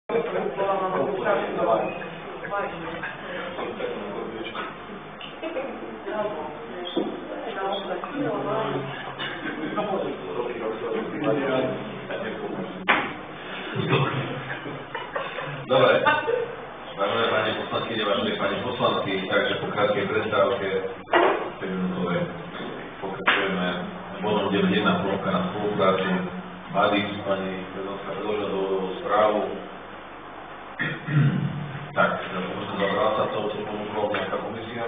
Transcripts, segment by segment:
Dobre, vážené pani poslankyne, vážení pani poslanci, takže po krátkej prestávke 5-minútovej pokračujeme bodom 9.1 ponuka na spoluprácu. Badix, pani prezidentka predložila dôvodovú správu. Tak, musím zabrať sa touto ponukou nejaká komisia.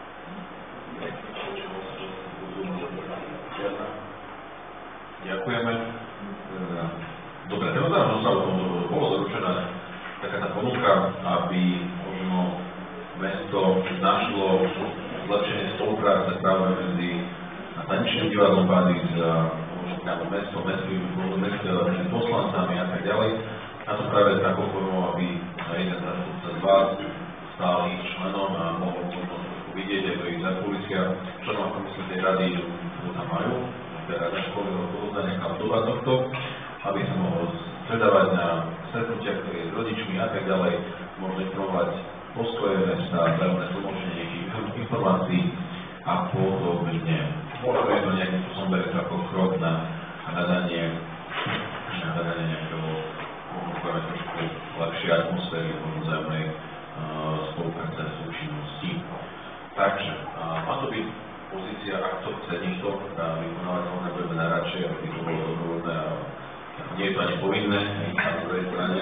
Ďakujeme. Dobre, teraz sa bolo doručené taká tá ponuka, aby možno mesto našlo zlepšenie spolupráce práve medzi tanečným divadlom Badix a možno priamo medzi poslancami a tak ďalej. A to práve s takou formou, aby jeden zástupca z vás stal ich členom a mohol možno trošku vidieť, ako ich zákulisia členov komisie tej rady, ktorú tam majú, teda rada školy, nejaká obdoba tohto, aby sa mohol stretávať na stretnutiach s rodičmi a tak ďalej, možno informovať postoje mesta, vzájomné tlmočenie nejakých informácií a podobne. Možno je to nejakým spôsobom berieť ako krok na hľadanie nejakého, možno povedať trošku lepšej atmosféry, možno vzájomnej spolupráce a súčinnosti. Takže má to byť pozícia, ak to chce niekto vykonávať, ho nebudeme najradšej, aby to bolo dobrovoľné a nie je to ani povinné, na druhej strane.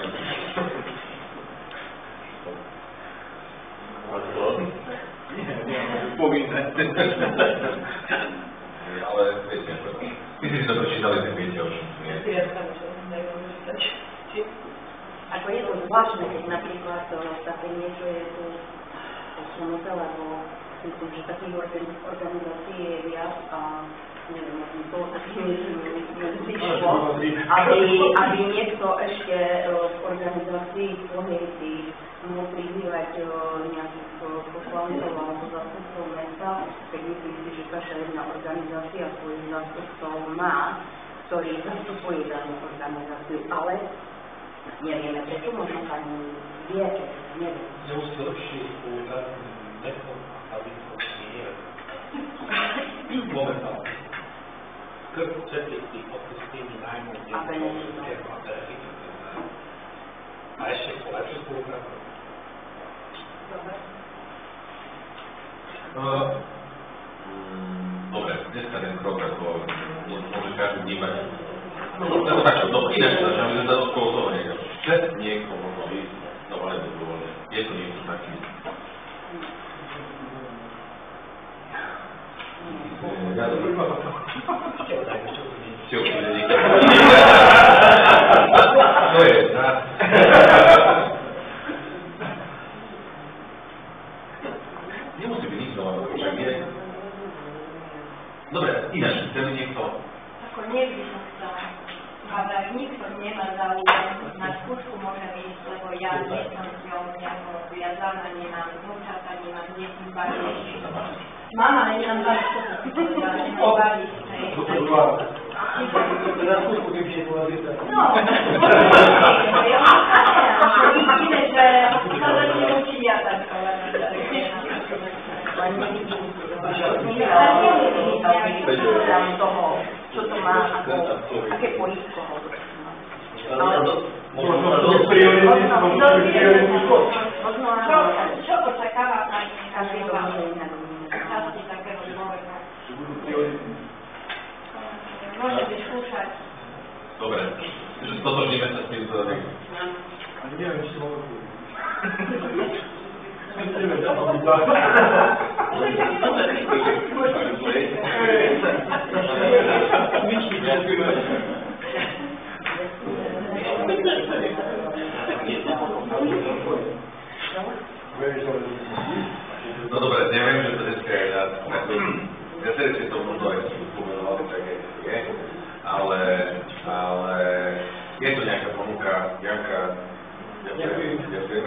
Povinné. Ale viete, my si to prečítali, tak viete, o čom to je. Ako je to zvláštne, keď napríklad také niečo je tu posunuté, lebo myslím, že takých organizácií je viac a neviem, možno to takými zišlo, aby niekto ešte z organizácií svojej si mohol prizývať nejakých poslancov alebo zástupcov mesta, tak myslím si, že každá jedna organizácia svojich zástupcov má, ktorí zastupujú danú organizáciu, ale nevieme prečo, možno pani vie, neviem. Nemusí lepší spoluprác mestom a Badixom nie je. Momentálne. Krv četlických odpustými nájmov a benefitom. A ešte po lepšie spolupráce. Dobre, dneska ten krok ako môže každý vnímať. No takto, ináč začneme, že sa okolo toho niekto. Chce niekto možno ísť, no ale dobrovoľne. Je to niekto taký. Čo už bude niekto? To je, nemusí byť nikto, ale však je. Dobre, ináč, chce mi niekto? Ako niekdy som chcela. Ale nikto nemá záujem, na skúšku môžem ísť, lebo ja nie som s ňou nejako viazaná, nemám vnúčata, nemám deti baviť. Mama, nemám baviť, ja nemám baviť. Na skúšku, keď je bola vyzerá. No, vidíme, že sa začne učiť ja takto. Čo to má, aké poistko ho to má. Čo očakáva pani každý to môže inak. časti takého človeka? Môže vyskúšať. Dobre, že stotožníme sa s tým vzorím. Ani neviem, či som hovoril. No dobre, neviem, že to dneska je viacerí si to možno aj spomenovali, tak aj to je, ale je to nejaká ponuka, Janka, ďakujem.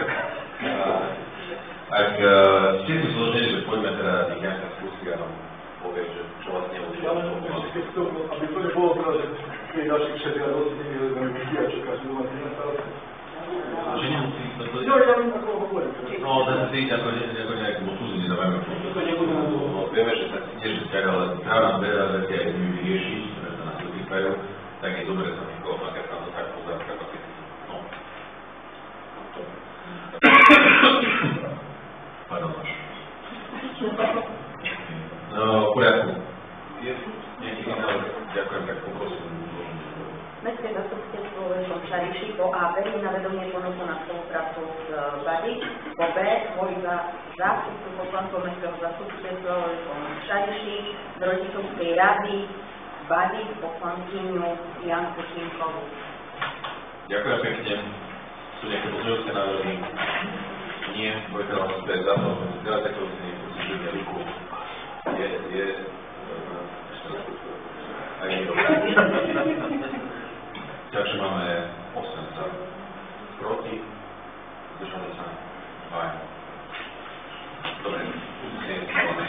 Ak ste si zložili, že poďme teda nejaká skúsia nám povie, že čo vás neučilo. Aby to nebolo teda, že keď našich všetkých dosť nevyhľadujeme ľudí a čo každý má si na starosti. Že si ako nejakú odsúzenie nedávame. To nebudeme dlho. Vieme, že tak nie že vzťah, ale práve nám veľa vecí aj s nimi vyriešiť, ktoré sa nás dotýkajú, tak je dobre sa niekoho nakať na to tak pozerať kapacity. No. Pardon, máš. No, v poriadku. Je nejaký iný návrh? Ďakujem, tak poprosím. Mestské zastupiteľstvo Veľkom Šariši po A berie na vedomie ponuku na spoluprácu s BADI, po B volí za zástupcu poslancov Mestského zastupiteľstva Veľkom Šariši z Rodičovskej rady BADI poslankyňu Janku Šimkovú. Ďakujem pekne. Sú nejaké pozmeňujúce návrhy? Nie. Budete hlasovať za to. Zdieľate prosím, prosím, ruku. Je. Aj nie dobré. Takže máme 8 za. Proti. Zdržali sa. 2. Dobre. Uznesenie je schválené.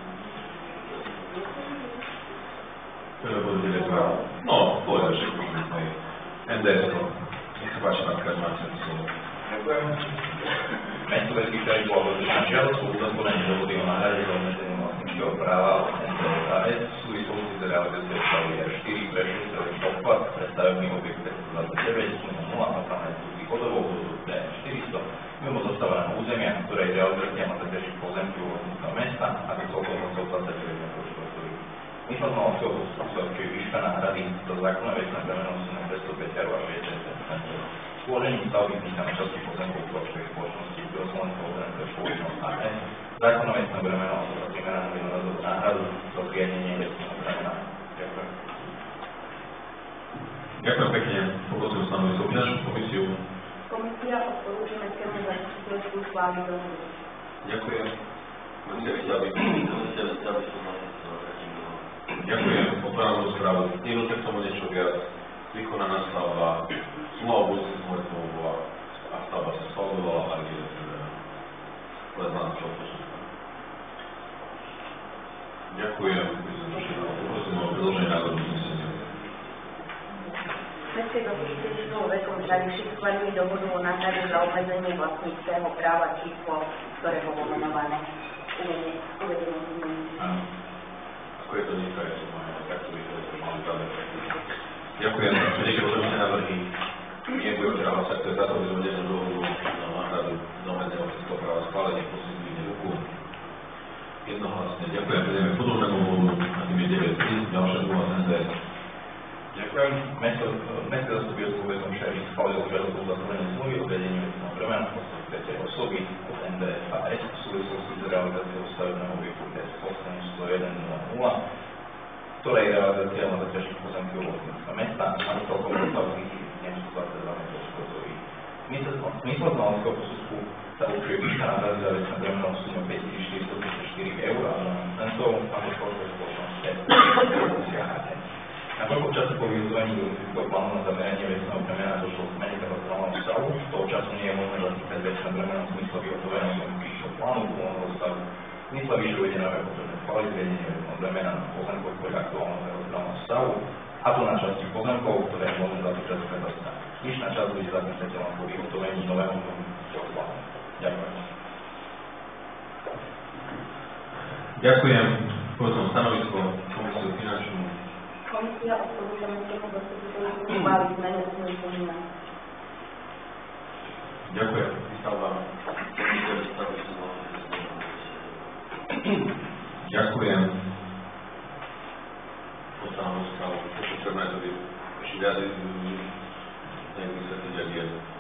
Ktoré budú 9. No, povedal, že môžeme NDS-ko. Nech sa páči, pán Krát, máte slovo. Ďakujem. Mesto Veľký Šariš bolo rozličná žiadosť o uzatvorenie dohody o náhrade za obmedzenie vlastníčkeho práva od NDS v súvislosti s realizáciou stavby R4 prešli obchvat pre stavebný objekt 29 sumou 0 napravené súdy chodovou do DM400 mimo zostávaného územia, ktorej realizácia má zaťažiť pozemky vlastníctva mesta a do celkového 29 m². Výslednou obsahou či výška náhrady do zákona vecná premenou sumu 205 eur a 60 cm. Vložením stavby vzniká na časti pozemkov uplačovej spoločnosti Slovenského ozemské spoločnosť AS. Zákona vecná bremeno a primeraná vyhľadovú náhradu do zriadenie vecného bremena. Ďakujem. Ďakujem pekne. Poprosím stanovisko finančnú komisiu. Komisia odporúča Mestskému zastupiteľstvu schváliť dohodu. Ďakujem. Komisia vystaví. Ďakujem. Otváram rozprávu. Niekto chce k tomu niečo viac. Vykonaná stavba. Zmluva o budúci smrtnou bola a stavba sa schváľovala a je len nám čo posúka. Ďakujem. Poprosím o predĺženie návrhu uznesenia. Mestské zastupiteľstvo Veľkom Šariši schváľuje dohodu o náhrade za obmedzenie vlastníckeho práva číslo, ktoré bolo menované. Uvedené znenie. Áno. Ako je to dneska, je to moje, tak to vyšlo, to máme záver. Ďakujem. Sú nejaké pozorné návrhy? Nie budeme teda hlasovať, to je za to vyzvodenú dohodu na náhradu za obmedzenie vlastníckeho práva schválenie, prosím zdvihne ruku. Jednohlasne. Ďakujem. Prejdeme k podobnému bodu, a tým je 9.3. Ďalšia druhá NDS. Ďakujem. Mestské zastupiteľstvo Veľkom Šariši schválilo žiadosť o zatvorenie zmluvy o vedení vecného bremena v podstate tretej osoby od NDS a S v súvislosti s realizáciou stavebného objektu S80100, ktorej realizácia má zaťažiť pozemky vlastníctva mesta a do celkového stavu zniží 22 m². Zmysel znaleckého posudku sa určuje výška náhrady za vecné bremeno v sume 5434 eur a 12 centov a hospodárskej spoločnosti Nakoľko času po vyhľadovaní geografického plánu na zameranie vecného bremena došlo k zmene katastrálneho stavu, z toho času nie je možné zatýkať vecné bremeno v zmysle vyhotoveného geografického plánu pôvodného stavu. V zmysle vyššie uvedeného je potrebné schváliť zriadenie vecného bremena na pozemkoch podľa aktuálneho katastrálneho stavu, a to na časti pozemkov, ktoré je možné zatýkať z katastra. Zvyšná časť bude zatýkateľná po vyhotovení nového geografického plánu. Ďakujem. Ďakujem. Prosím stanovisko komisiu finančnú. Komisia odporúča Mestskému zastupiteľstvu schváliť zmenu uznesenia. Ďakujem. Výstavba. Ďakujem. Postávam rozprávu. Potrebné to byť ešte viac vysvetliť, ak je.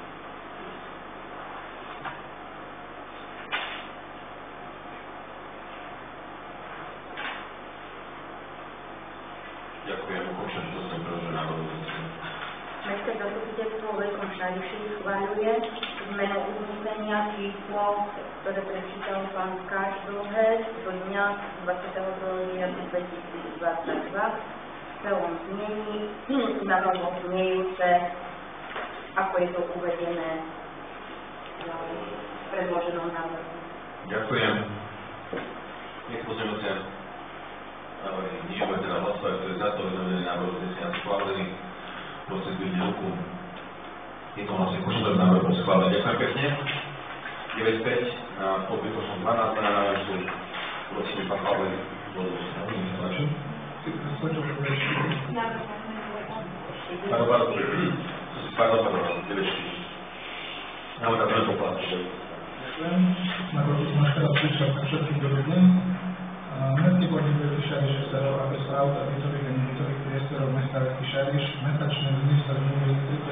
Ďakujem. Ukončujem, čo som preložil návrh uznesenia. Mestské zastupiteľstvo Veľkom Šariši schváľuje zmenu uznesenia číslo, ktoré prečítal pán Skáč dlhé do dňa 22.9.2022 v celom znení, na novo znejúce, ako je to uvedené v predloženom návrhu. Ďakujem. Nech pozrieme návrhy. Nie bude teda hlasovať, to je za to vyzvedený návrh uznesenia schválený. Prosím zdvihne ruku. Jednohlasne konštatujem návrh bol schválený. Ďakujem pekne. 9.5 na podbytu som 12 na nájomcu, prosím, pán Pavel, vodu sa tlačí. Pardon, 9.4. Máme tam len poplatky. Ďakujem. Nakoľko som až teraz prišiel, tak všetkým dobrý deň. Mestský podnik Veľký Šariš sa rovná bez aut a bytových a nebytových priestorov mesta Veľký Šariš mesačne zmysle zmluvy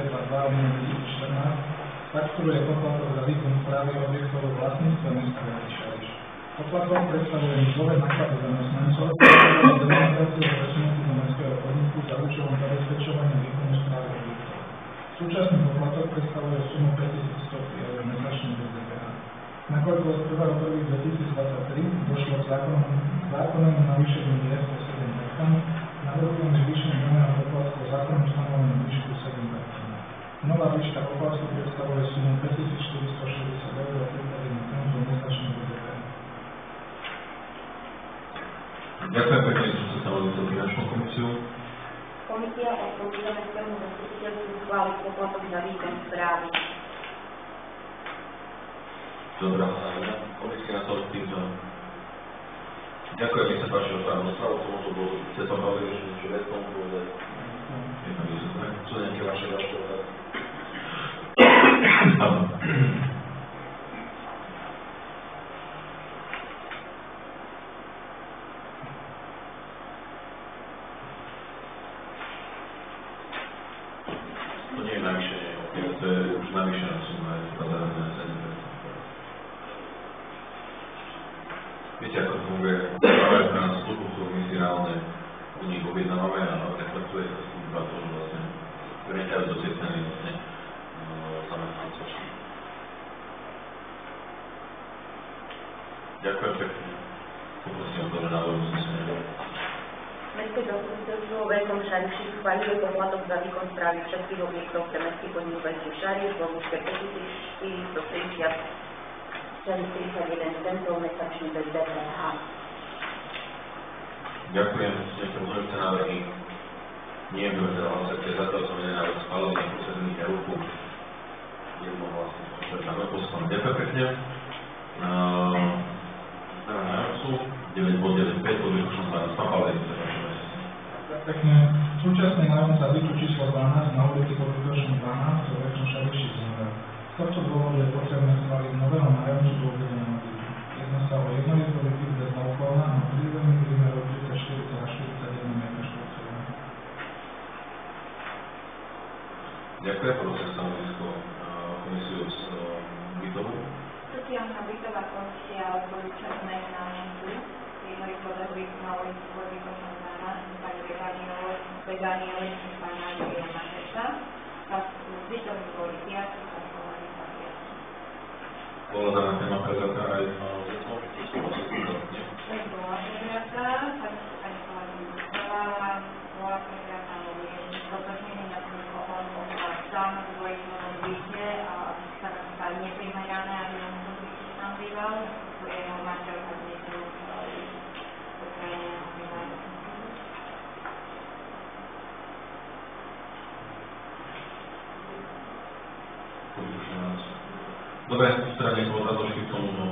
32.2014 fakturuje poplatok za výkon správy objektov vlastníctva mesta Veľký Šariš. Poplatok predstavuje mzdové náklady zamestnancov a demonstráciu presunutú do mestského podniku za účelom zabezpečovania výkonu správy objektov. Súčasný poplatok predstavuje sumu 5100 eur mesačne bez DPH. Nakoľko od 1.1.2023 došlo k zákonnému navýšeniu miest o 7%, navrhujem zvýšenie daného poplatku o zákonom stanovenú výšku 7%. Nová výška poplatku predstavuje sumu 5460 eur a 31 centov mesačne bez DPH. Ďakujem pekne, že ste sa volili za finančnú komisiu. Komisia odporúča mestskému zastupiteľstvu schváliť poplatok za výkon správy. Dobrá, komisia na to s týmto. Ďakujem, mi sa páči otváram rozprávu, tomuto bolo, ste to hovorili, že niečo viac tomu povedať. Je tam vysvetlené. Sú nejaké vaše ďalšie otázky? To nie je navýšenie, to je už navýšená suma, je to zaradné 7%. Viete, ako to funguje? Práve na službu, ktorú my si reálne u nich objednávame a reflektuje sa s tým to, že vlastne vynikajú do tej ceny vlastne zamestnancov. Ďakujem pekne. Poprosím o to, že návrh uznesenia. Mestské zastupiteľstvo Veľkom Šariši schváľuje poplatok za výkon správy všetkých objektov pre mestský podnik Veľký Šariš vo výške 5431 centov mesačne bez DPH. Ďakujem, že ste pozorujúce návrhy. Nie budeme teda hlasovať, zatiaľ som jeden návrh schválený, neposledný na ruku. Jednohlasne, čo sa tam poslané. Ďakujem pekne. Na nájomcu 9.95, podvyšušom 12. Pán Pavel, Pekne. Súčasný nájomca bytu číslo 12 na ulici Podvyšušom 12 vo Veľkom Šariši zomrel. Z tohto dôvodu je potrebné schváliť nového nájomcu do uvedeného bytu. Jedná sa o jednolitý byt bez balkóna a prízemný výmerov 34,41 m². Ďakujem, prosím stanovisko komisiu z bytovu. Sociálna bytová komisia odporúča zmenu nájomcu jednotlivého bytu na ulici Podvyšušom 12 pani Begániovej a pána Andreja Mateša a bytový boli piaty parkovaní za piaty. Bola daná téma prezatá aj zetom, čo sú vlastne nie? Bola prezatá, pani Kováčová bola prezatá, dotočnený na tom, ako on poslal sám v dvojčlenom byte a sa neprimerané, aby on to byte tam býval, to jeho manželka dnes nemusela ísť do krajiny na primárnu. Dobre, teda nie sú otázočky k tomuto.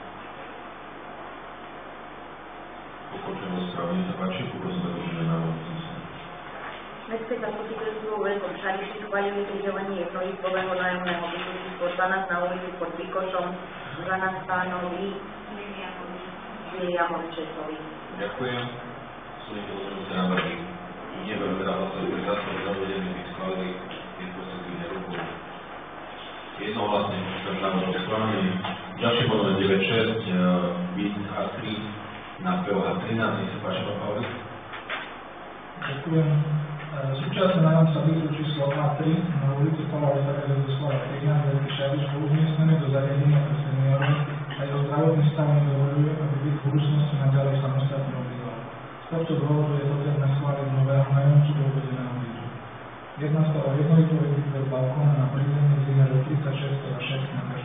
Pokračujem rozprávu, nech sa páči, poprosím za to, na Mestské zastupiteľstvo Veľkom Šariši schváľuje pridelenie jednolitkového nájomného bytu číslo 12 na ulici pod Výkošom 12 pánovi Jamovčesovi. Ďakujem. Sú niekto pozorujúce návrhy. Nie veľmi teda hlasovať pri zástavy zavedení tých schválili jednotlivých nerúkov. Jednohlasne ten návrh bol schválený. Ďalšie bodom 9.6, byt H3 na POH 13, nech sa páči, pán Pavlik. Ďakujem. Súčasný nájomca bytu číslo A3 na ulici Pavla Doslava 13 Veľký Šariš bol umiestnený do zariadenia pre seniorov a jeho zdravotný stav nedovoľuje, aby byt v budúcnosti naďalej samostatne obýval. Z tohto dôvodu je potrebné schváliť nového nájomcu do uvedeného bytu. Jedná sa o jednolitový byt bez balkóna na prízemí s výmerou 36,6 m².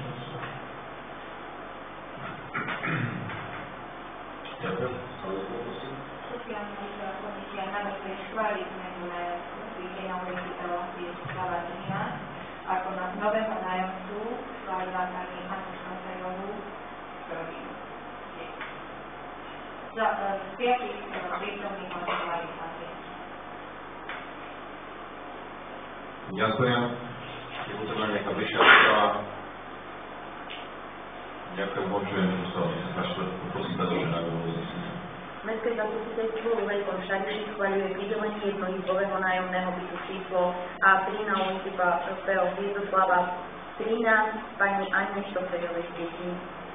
Ďakujem. Sociálna bytová komisia navrhuje schváliť zmenu nájomcu byte na ulici Doslava 13 ako nového nájomcu schválila pani Anna z 5 prítomných hlasovali za 5. Ďakujem. Je potrebná nejaká vyššia rozpráva. Ďakujem, môžem poprosiť za dožená do uznesenia. Mestské zastupiteľstvo vo Veľkom Šariši schvaľuje pridelenie jednoizbového nájomného bytu číslo A3 na ulici P.O. Hviezoslava 13 pani Anne Štofejovej z Detí.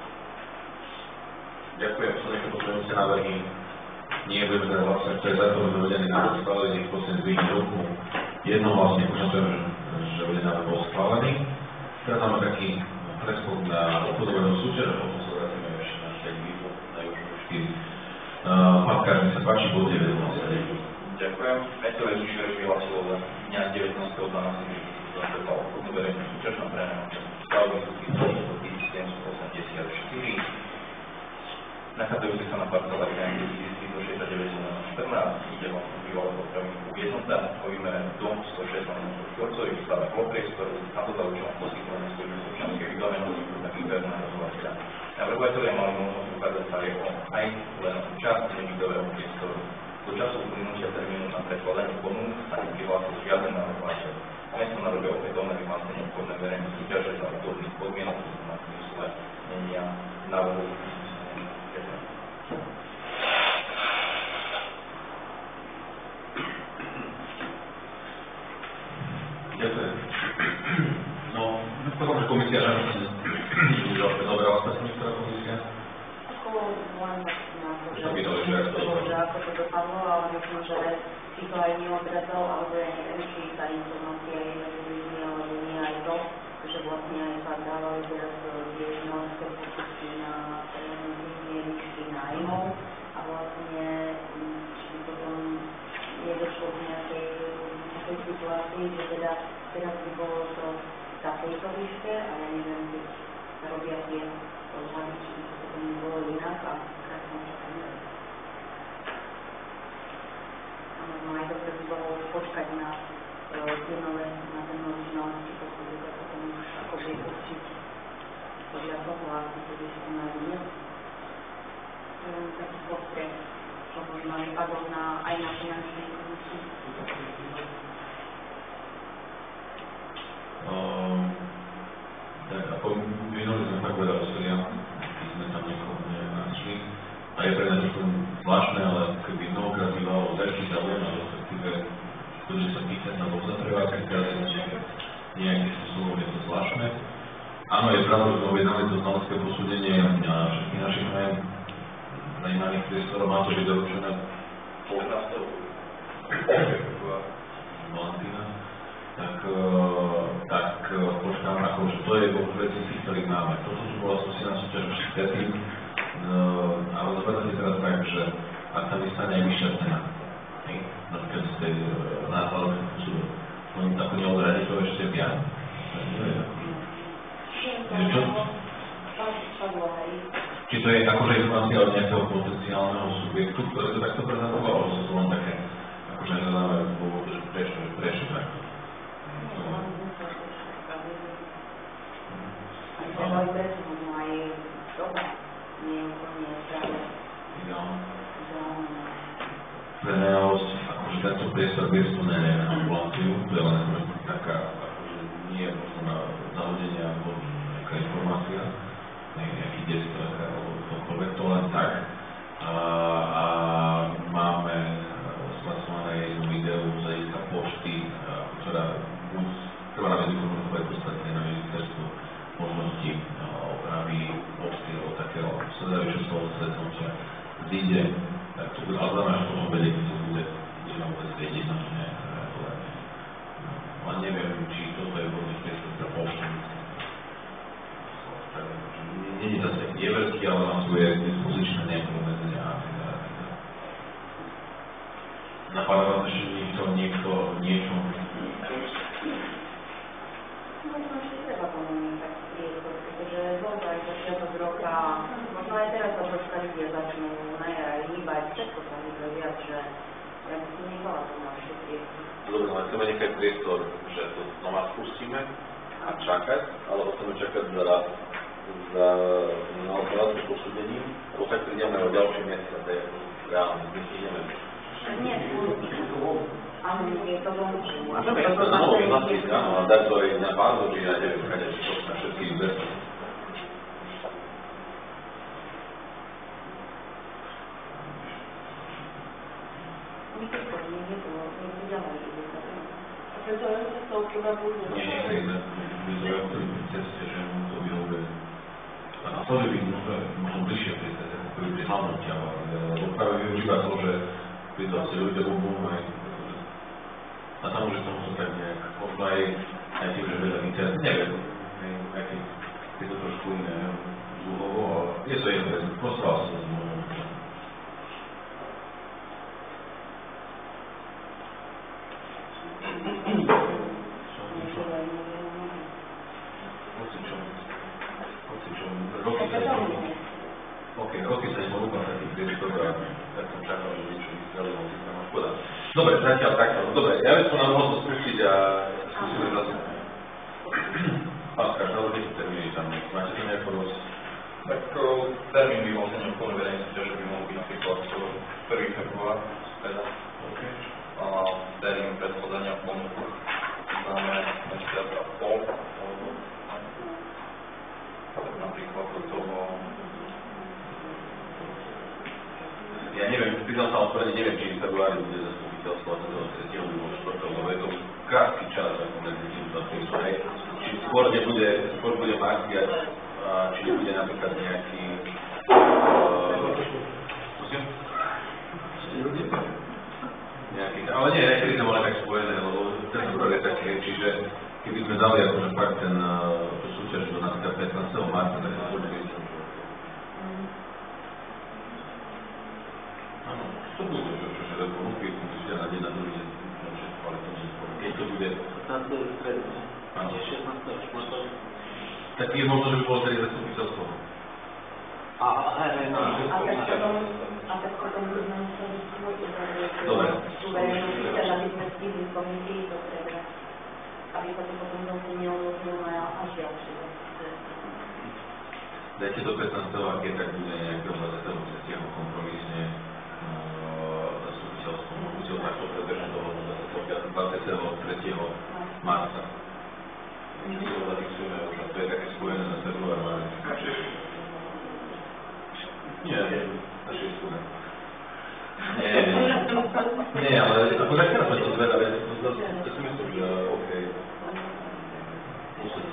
Ďakujem, sú nejaké potrebujúce návrhy. Nie budeme teda hlasovať, kto je za to vyvedený návrh schválený, nech prosím zdvihne ruku. Jednohlasne konštatujem, že uvedený návrh bol schválený. Teraz máme taký preskok na obchodového súťaž, a potom sa vrátime ešte na však vývod na južnú 4. Pán Kár, mi sa páči, bod 9. Ďakujem. Mestové zvyšovej hlasilo za dňa 19.12. za obchodnú verejnú súťaž na prejme stavby súdky 1784. Nachádzajúci sa na parcelách Jan 1369 ide o bývalé potravníku jednota o výmere dom 106 štvorcových v stave polpriestoru a to za účelom poskytovania služieb občianskej vybavenosti pre výberného rozhovateľa. Navrhovatelia mali možnosť ukázať sa aj len časť nebytového priestoru. Do času uplynutia termínu na predkladanie ponúk sa neprihlásil žiaden navrhovateľ. Mesto navrhuje opätovné vyhlásenie obchodnej verejnej súťaže za obchodných podmienok na zmysle znenia návrhu. Ďakujem. No, potom, že komisia že zaoberala sa s tým, ktorá komisia? Ako len že ako to dopadlo, ale možno, že si to aj neodrazal, alebo ja neviem, či tá informácia je na televízii, alebo nie aj to, že vlastne aj sa dávali teraz diagnózke pokusy na zníženie výšky nájmov a vlastne potom nedošlo k nejakej situácii, že teda teraz by bolo to v takejto výške a ja neviem, keď sa robia tie odhady, či by to potom bolo inak a krátko čakanie. A možno aj dobre by bolo počkať na tie nové, na ten nový znalostí posledný, a potom už akoby určiť podľa toho, ako to výšku nájde. Taký postreh, čo možno aj padol aj na finančnej komisii. Tak ako minuli sme tak veľa úsilia, keď sme tam niekoho nenašli. A je pre nás trošku zvláštne, ale keby mnohokrát bývalo veľký záujem, ale respektíve ľudí sa pýtať na bol zatrvákať, teraz je nejakým spôsobom je to zvláštne. Áno, je pravda, že sme objednali to znalecké posúdenie všetkých našich najímaných priestorov, má to byť doručené 15. Valentína. Tak počkáme, akože to je vo veci, ktorých máme. Toto tu bola spôsobná súťaž už predtým, ale zoberajte teraz tak, že ak sa nestane aj vyššia cena, napríklad z tej nákladového súdu, oni tako neodradi to ešte viac. Či to je akože informácia od nejakého potenciálneho subjektu, ktoré to takto prezentovalo, že sú len také, akože nedáme dôvod, že prečo takto. Ale prečo možno aj doba nie je úplne práve ideálne. Pre najavosť, akože tento priestor bez tunene na ambulantiu, to je len taká, akože nie je možno na zahodenie alebo nejaká informácia, nejaký desktop alebo čokoľvek, to len tak. A máme spracované jednu videu z hľadiska pošty, ktorá buď trvá na medikomunové podstatne na ministerstvu možnosti opravy pošty alebo takého sledajúceho stretnutia zíde, tak to bude, ale znamená, že potom vedieť, to bude vôbec vedieť na to nejaké reagovanie. Ale neviem, či toto je vhodný priestor pre poštu. Nie je zase je veľký, ale na svoje dispozičné nejaké obmedzenia a tak ďalej. Napadá vás ešte niekto niečo? Možno ešte treba komunikovať priestor, pretože bol to aj začiatok roka, možno aj teraz sa troška ľudia začnú aj hýbať, všetko sa hýbe viac, že ja by som nechala to na ešte priestor. Dobre, ale chceme nechať priestor, že to znova spustíme a čakať, alebo chceme čakať za na operáciu posúdením, alebo sa prídeme o ďalšie mesiace, to je reálne, my si ideme. Nie, áno, je to vonku. A to je na nový vlastník, áno, a dať to aj na bázu, či ja neviem, kade, či to na všetky investory. To, že by možno bližšie pri hlavnom ťahu, lebo práve využíva to, že pri to asi ľudia budú aj a tam už je to možno tak nejak, možno aj tým, že vedem internet, neviem, aj keď je to trošku iné zúhovo, ale je to jedno vec, prostral sa to zmluvou. Roky sa nebol úplne taký priestor a tak som čakal, že niečo vystrelilo, tam škoda. Dobre, zatiaľ takto. Dobre, ja by som nám mohol to spustiť a skúsime zase. Pán Skáš, navrhujte termíny tam. Máte to nejako dosť? Tak termín by mohol sa neobchodné vedenie súťaže by mohol byť napríklad 1. február, teda. A termín predkladania ponuku máme mesiac a pol. Tak napríklad do toho. Ja neviem, pýtal sa odpovedne, neviem, či v februári bude zastupiteľstvo a toho 3. alebo 4. lebo je to krátky čas, ako medzi týmto a týmto, hej. Či skôr bude markiať, či nebude napríklad nejaký... Prosím? Nejaký, ale nie, niekedy sme mali tak spojené, lebo ten február je taký, čiže keby sme dali akože fakt tú súťaž do napríklad 15. marca, tak to bude byť. To bude, čo ponuky, musíte na deň na druhý deň, ale to nie je keď to bude... 15. stredu, 16. Tak je možno, že by bolo tedy zastupiteľstvo. A tak potom by sme museli skôr dobre. aby sme stihli komisii do treba, aby sa to potom zase neodložilo na až ďalšie. Dajte do 15. ak je, tak bude nejakého 23. kompromisne zastupiteľstvo. Musíte ho takto predbežne dohodnúť 23. marca. My si ho zadixujeme už a to je také spojené na február. Nie, naši je spojené. Nie, ale ako tak teraz sme to zvedali, to si myslím, že OK. Musím.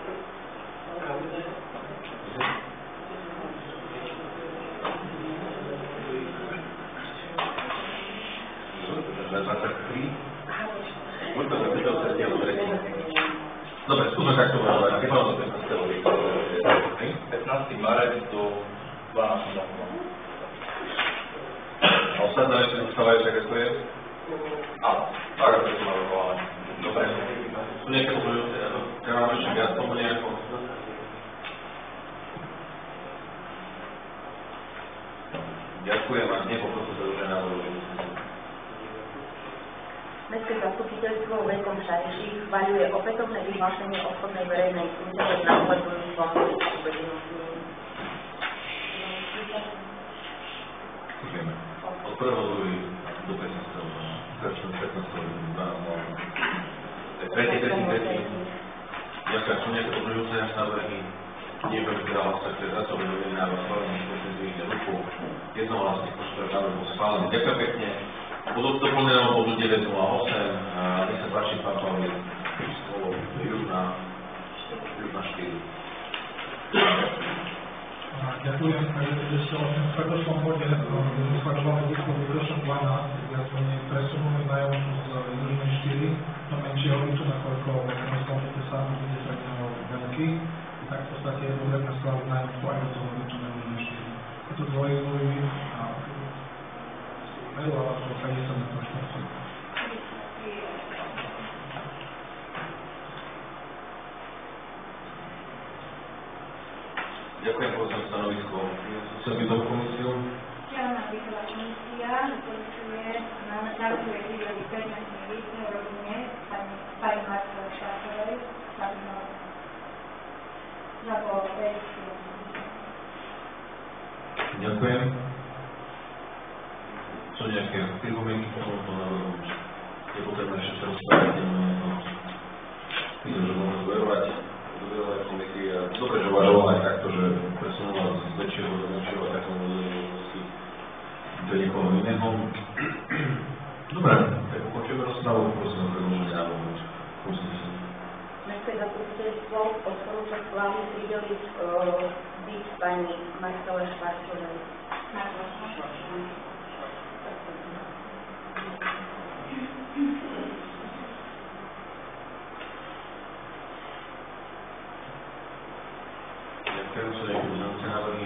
Dobre, skúsme takto uvažovať. Keď mám do 15. 15. marec do 12. roku. A ostatné ešte zostávajú však, ako je? Áno, tak ako to má vyvolávané. Dobre. Sú nejaké poprojúce, ja mám ešte viac tomu nejako. Ďakujem a nepoprosil sa už aj názoru. Mestské zastupiteľstvo v Veľkom Šariši schvaľuje opätovné vyhlášenie obchodnej verejnej súťaže na uvedenie fondu a uvedenú sumu. Vieme. Od 1. do 15. Ďakujem, sú nejaké podľujúce návrhy. Nebudem teda hlasovať, ktoré zase uvedený návrh schválený, prosím zvýšite ruku. Jednohlasný počet návrh bol schválený. Ďakujem pekne. Budú doplneného bodu 908. Nech sa páči, pán Pavlík, slovo Južná 4. Ďakujem, takže ešte vlastne v predošlom bode sme schvaľovali výsledok výročnom 12, viac menej presunuli nájom z Južnej 4 do menšieho výču, nakoľko rozpočte sám bude pre neho veľký, tak v podstate je dobre schváliť nájom aj do toho výču na Južnej 4. Je to dvojizový výč a veru, ale to sa nie som na to šťastný. Ďakujem, prosím, stanovisko. Chcem byť tomu komisiu? Čiaľná výzva komisia doporučuje navrhuje výroby predmetný list v rodine pani Marcele Šáčovej. Zabolo 5. Ďakujem. Sú nejaké pripomienky k tomuto návrhu? Je potrebné ešte sa rozprávať, vidím, že môžeme zverovať komity a dobre, že uvažovala aj takto, že presunula z väčšieho do menšieho a takom možnosti do niekoho iného. Dobre, tak ukončíme rozprávu, prosím o predloženie návrhu. Mestské zastupiteľstvo odporúča schválne prideliť byt pani Marcele Švarcovej. Ďakujem, sú nejaké pozornice návrhy.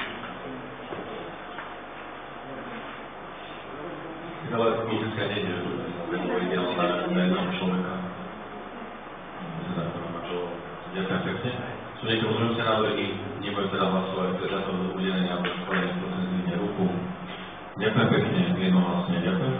Ale politická nejde, že to ide na jedného človeka. Ďakujem pekne. Sú nejaké pozornice návrhy, nebudem teda hlasovať, teda to udelenie alebo schválenie procesívne ruku. Ďakujem pekne, jednohlasne, ďakujem.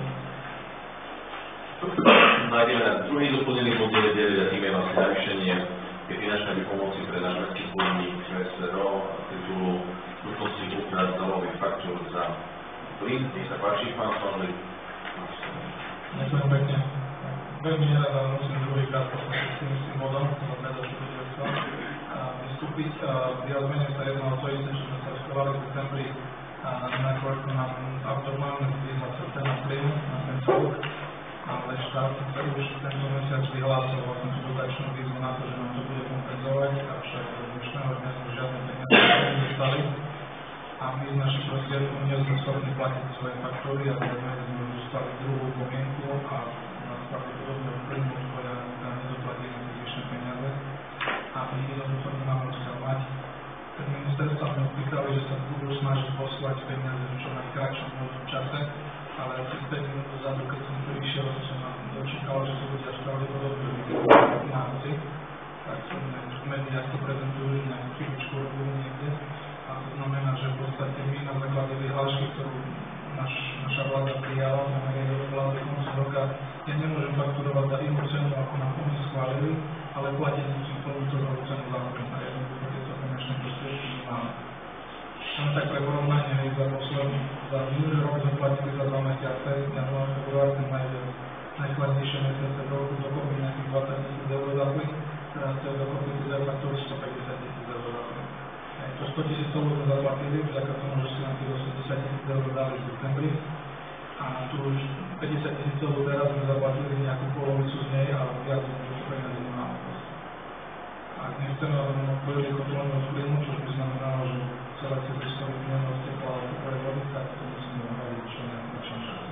Nájdeme na druhý doplnený bod 9 a tým je vlastne navýšenie finančnej výpomoci pre náš mestský zborník SRO a titulu nutnosti úhrad domových faktúr za plyn. Nech sa páči, pán Pavlík. Ďakujem pekne. Veľmi nerada musím druhýkrát poslať s tým bodom, za predovšetkým vystúpiť. Viac menej sa jedná o to isté, čo sme sa rozprávali v septembri najprv na abnormálne výzva na plyn na tento rok, ale štát sa už tento mesiac vyhlásil vlastne tú dotačnú výzvu na to, že nám to bude kompenzovať, avšak do dnešného dňa sme žiadne peniaze nedostali a my z našich prostriedkov nie sme schopní platiť svoje faktúry a sme dostali druhú pomienku a pravdepodobne v plynu tvoja nedoplatíme zvyšné peniaze a my jednoducho nemáme odkiaľ mať. Tak ministerstva sme pýtali, že sa budú snažiť poslať peniaze v čo najkratšom možnom čase, ale asi 5 minút dozadu, keď som prišiel, som nám dočítal, že to bude až pravdepodobne v marci, tak som v médiách to prezentujú nejakú chvíľučku roku niekde a to znamená, že v podstate my na základe vyhlášky, ktorú naša vláda prijala, na vláde koncu roka, ja nemôžem fakturovať za inú cenu, ako nám oni schválili, ale platiť musím plnú trhovú cenu za plyn a jednoducho tieto finančné prostriedky nemáme. Len tak pre porovnanie, za minulý rok sme platili za 2 mesiace, január, február, ten najchladnejšie mesiace v roku, dokopy nejakých 20 000 eur za plyn, teraz ste dokopy za faktúry 150 000 eur za plyn. To 100 000 sme zaplatili, vďaka tomu, že si nám tých 80 000 eur dali v septembri a tu už 50 000 eur teraz sme zaplatili nejakú polovicu z nej a viac už peniazy nemáme. Ak nechceme bojovať kontrolného plynu, čo by znamenalo, že celé cyklisto vypneme od tepla a teplej vody, tak to musíme urobiť čo najkračšom čase.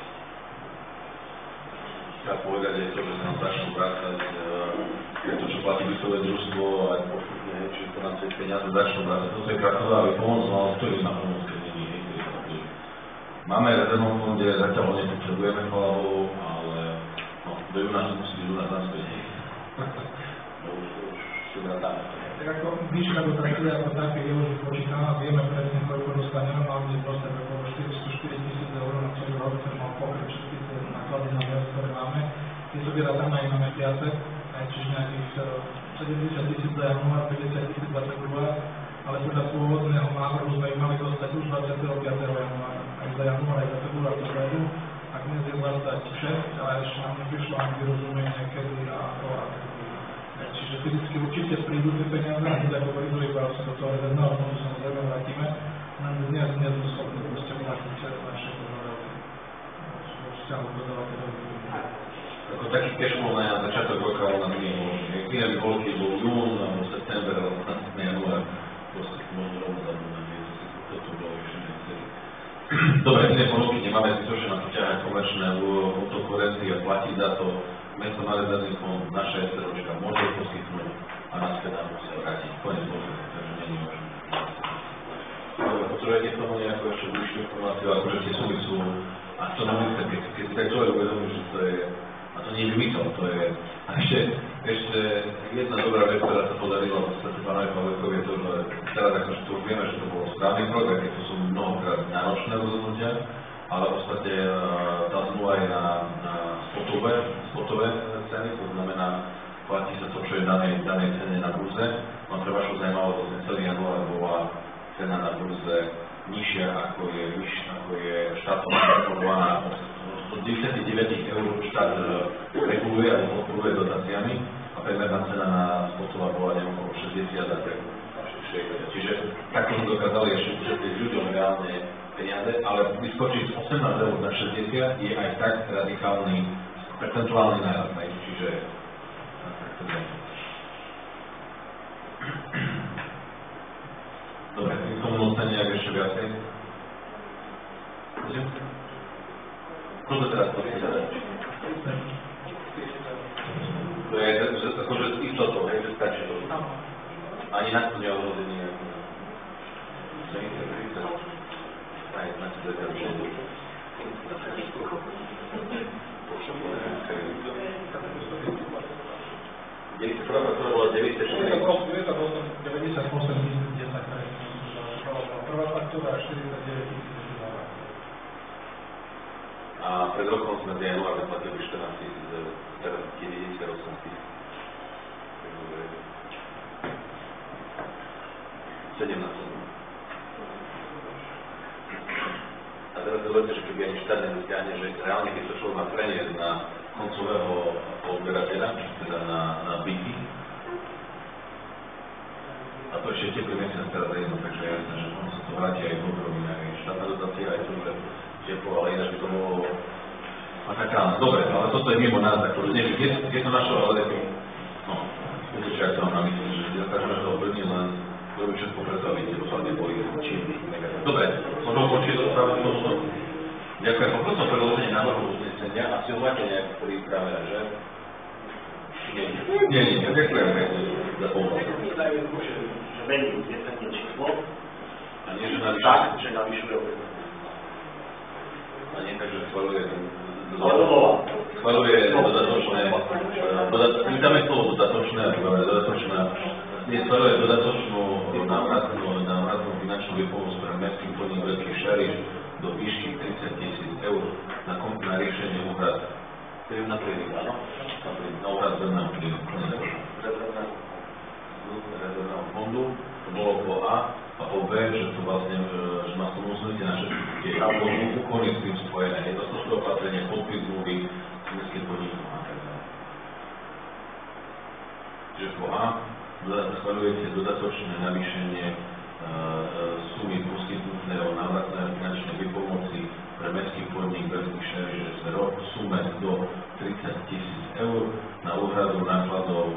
Chcem povedať aj to, že sa nám začnú vrácať to, čo platí vysové družstvo aj postupne, čiže to nám tie peniaze začnú vrácať. To je krátkodobá výpomoc, no ale to je na pomoc, keď nie je. Máme rezervnom fonde, zatiaľ ho nepotrebujeme, chvála Bohu, ale do júna sa musí u nás naspäť. Tak ako výška dotácie ako také je už vypočítaná, vieme presne, koľko dostaneme, máme dostať okolo 404 000 eur na celý rok, ktorý mal pokryť všetky tie náklady na viac, ktoré máme. Je to vyrátané aj na mesiace, čiže nejakých 70 000 za január, 50 000 za február, ale podľa pôvodného návrhu sme ich mali dostať už 25. januára, aj za január, aj za február to vedu, a dnes je 26, ale ešte nám neprišlo ani vyrozumenie, kedy a ako a tak. Čiže fyzicky určite prídu tie peniaze, a keď ako prídu, iba sa do toho rezervného fondu samozrejme vrátime, nám dnes nie sme schopní proste platiť naše požiadavky vo vzťahu dodávateľov. Ako taký cashflow na začiatok roka u nás nie bol. Iné by bol, keď bol jún, alebo september, alebo 15. január, proste možno rovno zabudneme, toto bolo ešte nechceli. Dobre, iné ponuky nemáme zbytočne na to ťahať komerčné autokorencie a platiť za to. Mesto má rezervný fond, naša SROčka môže poskytnúť a naspäť nám musia vrátiť. Konec bolo, takže není možné. Dobre, potrebujete k tomu nejakú ešte bližšiu informáciu, akože tie sumy sú astronomické, keď si tak človek uvedomí, že to je, a to nie je vymysel, to je, a ešte jedna dobrá vec, ktorá sa podarila v podstate pánovi Pavlíkovi, je to, že teraz akože tu vieme, že to bolo správny krok, aj keď to sú mnohokrát náročné rozhodnutia, ale v podstate tá zmluva je na spotové ceny, to znamená, platí sa to, čo je danej cene na burze. No pre vašu zaujímavosť, ten celý január bola cena na burze nižšia, ako je štátom podporovaná. Od 99 eur štát reguluje alebo podporuje dotáciami a priemerná cena na spotová bola neviem okolo 60 a tak. Čiže takto sme dokázali ešte ušetriť ľuďom reálne peniaze, ale vyskočiť z 18 eur na 60 je aj tak radikálny percentuálny nárast. Čiže takto je. Dobre, k tomu nutne nejak ešte viacej. Prosím? Čo to teraz poďte dať? To je akože s istotou, hej, že stačí to. Ani nás to neohrození. Aj na to je určite. Prvá faktura bola 94. Je to 98 10 prvá faktúra 49 000. A pred rokom sme z januára zaplatili 14 000 eur, teraz 98 000. 17. A teraz zoberte, že keby ani štát nedosiahne, že reálne, keď to človek má preniesť na koncového odberateľa, teda na byty, a to ešte teplý mesiac teraz je jedno, takže jasné, že ono sa to vráti aj do úrovni, aj štátna dotácia, aj to, že teplo, ale ináč by to bolo fatálne. Dobre, ale toto je mimo nás, ako neviem, kde to našlo, ale no, určite ak to mám na mysli, že dokážeme to ovplyvniť, len robiť všetko preto, aby tie dosledne boli činní. Dobre, možno počítať to práve toto. Ďakujem. Poprosil predloženie návrhu uznesenia. Asi ho máte nejak pripravené, že? Nie. Ďakujem za pomoc. Že mení uznesenie číslo. A nie, že navyšuje. Tak, že navyšuje obecne. A nie tak, že schvaľuje dodatočné. My tam je slovo dodatočné, nie schvaľuje dodatočnú návratnú finančnú výpomoc pre mestský podnik Veľký Šariš do výšky 30 000 eur na riešenie úhrad. To je na príliv, áno? Na úhrad zvedného prílivu. Rezervného fondu. To bolo po A a po B, že to vlastne, že má to musíte na všetky tie úkony s tým spojené. Je to stočné opatrenie, podpis zmluvy s mestským podnikom a tak ďalej. Čiže po A schvaľujete dodatočné navýšenie sumy poskytnutého návratného finančnej výpomoci pre mestský podnik Veľký Šariš SRO v sume do 30 000 eur na úhradu nákladov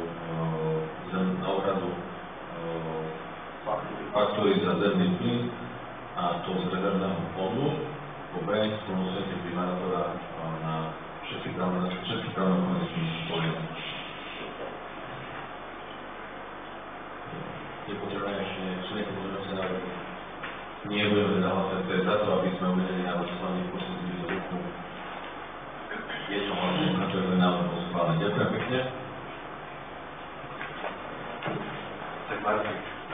faktúry za zemný plyn a to z rezervného fondu. Po B musíte primátora na všetky právno-ekonomické spojené. Je potrebné ešte, sú nejaké pozornosti návrhy. Nie budeme teda hlasovať, to je za to, aby sme uvedeli návrh schválený počet z ruku. Jedno hlasovanie, na to je návrh bol schválený. Ďakujem pekne. Tak Martin,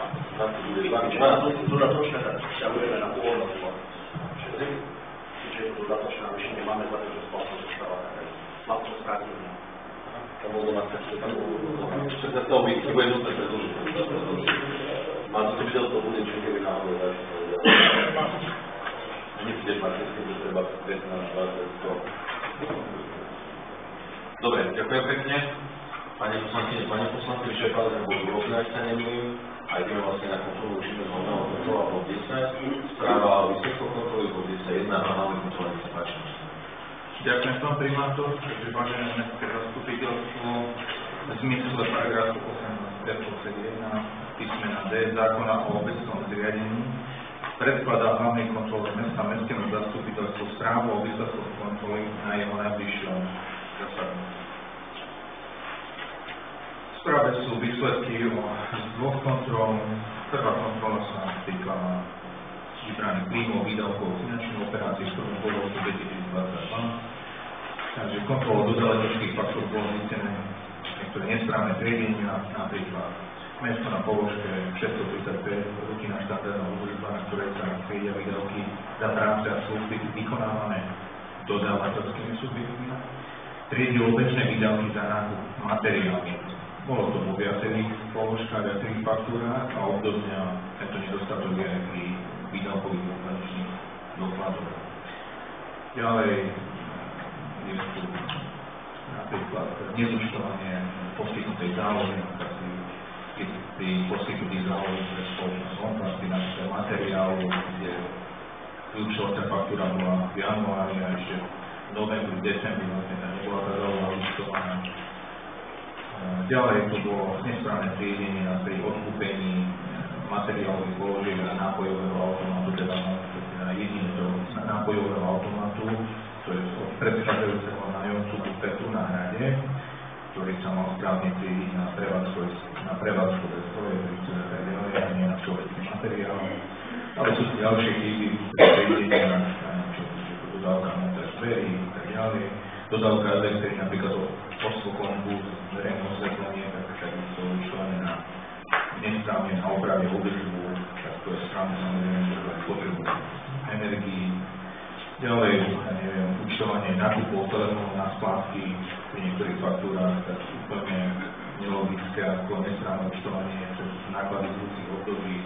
dodatočné vzťahujeme na pôvodnú všetci. Čiže je to dodatočné navýšenie máme za to, že spoločnosť zostáva také slabšie strátenie. To bolo doma tak, že tam čo sa toho byť, bude nutné predĺžiť. Mám to videl, to bude, či keby náhodou začne. Neprídeš Martinským, že treba viesť na vás. Dobre, ďakujem pekne. Pani poslankyne, vyčerpali sme bol rôzne, ak sa nemýlim, a ideme vlastne na kontrolu činnosť hlavného kontrola bod 10, správa o výsledkoch kontroly bod 10.1 a hlavný kontrola, nech sa páči. Ďakujem, pán primátor, takže vážené mestské zastupiteľstvo v zmysle paragrafu 18 odsek 1 písmena D zákona o obecnom zriadení predkladá hlavnej kontrole mesta mestskému zastupiteľstvu správu o výsledkoch kontroly na jeho najbližšom zasadnutí. V správe sú výsledky z dvoch kontrol. Prvá kontrola sa týka vybraných príjmov, výdavkov, finančných operácií v prvom poloroku 2022. Takže kontrolou dodavateľských faktúr bolo zistené niektoré nesprávne triedenia, napríklad mesto na položke 635 rutina štandardná údržba, na ktorej sa triedia výdavky za práce a služby vykonávané dodavateľskými subjektmi. Triedilo bežné výdavky za nákup materiálnych Bolo to vo viacerých položkách, viacerých faktúrách a obdobne tento nedostatok je aj pri výdavkových pokladničných dokladoch. Ďalej je tu napríklad nezúčtovanie poskytnutej zálohy, pri poskytnutých zálohy pre spoločnosť Onplasty, napríklad materiálu, kde vyúčtovacia faktúra bola v januári a ešte v novembri, decembri vlastne tam nebola tá záloha vyúčtovaná. Ďalej to bolo nesprávne triedenie pri odkúpení materiálových položiek a nápojového automatu, teda jediného nápojového automatu, to je od predchádzajúceho nájomcu Bufetu na Hrade, ktorý sa mal správne triediť na prevádzkové stroje, a nie na človecký materiál. Ale sú tu ďalšie chyby, triedenia, dodávka motor dverí a tak ďalej, dodávka elektriny, napríklad osvokonku, verejné osvetlenie, tak sú vyšlené na nesprávne na opravie údržbu, tak to je správne samozrejme, že aj potrebu energii. Ďalej, ja neviem, účtovanie nákupov telefónov na splátky pri niektorých faktúrach, tak úplne nelogické, ako nesprávne účtovanie cez náklady budúcich období.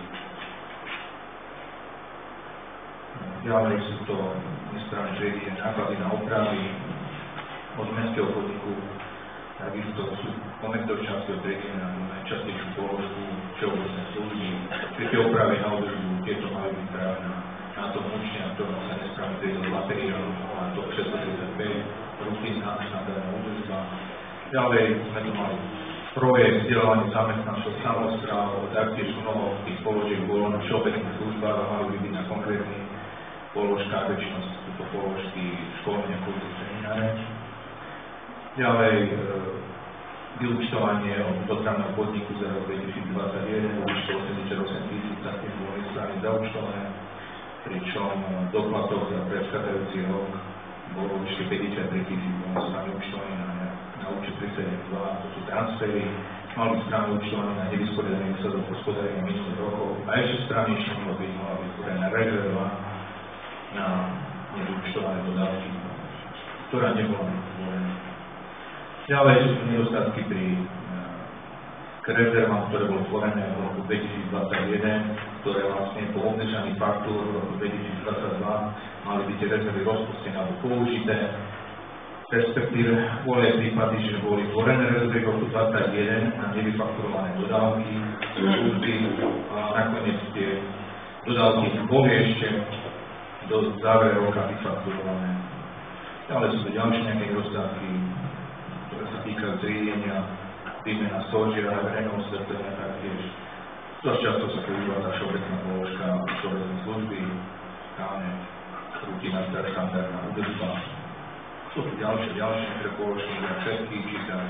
Ďalej sú to nesprávne triedenie náklady na opravy od mestského podniku, takisto sú pomestočasťou triedenie na najčastejšiu položku všeobecné služby. Tie opravy na údržbu, tieto majú byť práve na tom účne, na ktorom sa nesprávne triedil materiál, a to 635, rutinná štandardná údržba. Ďalej sme tu mali projekt vzdelávania zamestnancov samospráv, taktiež mnoho tých položiek bolo na všeobecných službách a mali by byť na konkrétnych položkách, väčšinou sú to položky školenia, kurzy, semináre. Ďalej vyúčtovanie od dopravného podniku za rok 2021 vo výške 88 000, taktiež bolo nesprávne zaúčtované, pričom doplatok za predchádzajúci rok bol vo výške 53 000, bolo správne účtované na účet 372, to sú transfery, mali byť správne účtované na nevysporiadaný výsledok hospodárenia minulých rokov a ešte správnejšie mohlo byť vytvorená rezerva na nevyúčtované dodávky, ktorá nebola vytvorená. Ďalej sú tu nedostatky k rezervám, ktoré boli tvorené v roku 2021, ktoré vlastne po obdržaní faktúr v roku 2022 mali byť rezervy rozpustené alebo použité, respektíve boli aj prípady, že boli tvorené rezervy v roku 2021 na nevyfakturované dodávky, služby a nakoniec tie dodávky boli ešte do závere roka vyfakturované. Ďalej sú tu ďalšie nejaké nedostatky, ktoré sa týkajú triedenia, výmena stožiara, verejného osvetlenia, taktiež dosť často sa používa tá všeobecná položka všeobecnej služby, správne rutina, štandardná údržba. Sú tu ďalšie niektoré položky, za všetky čítať.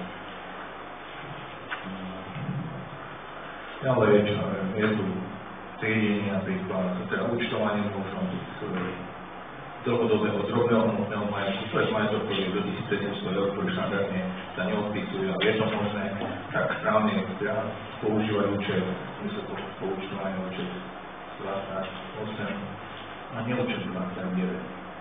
Ďalej je tu triedenie napríklad, teda účtovanie možno dlhodobého drobného hmotného majetku, to je majetok, ktorý je do 1700 eur, ktorý štandardne sa neodpisuje, ale je to možné, tak správne používať účet, myslím to poučtovanie účet 28 a neúčet 29.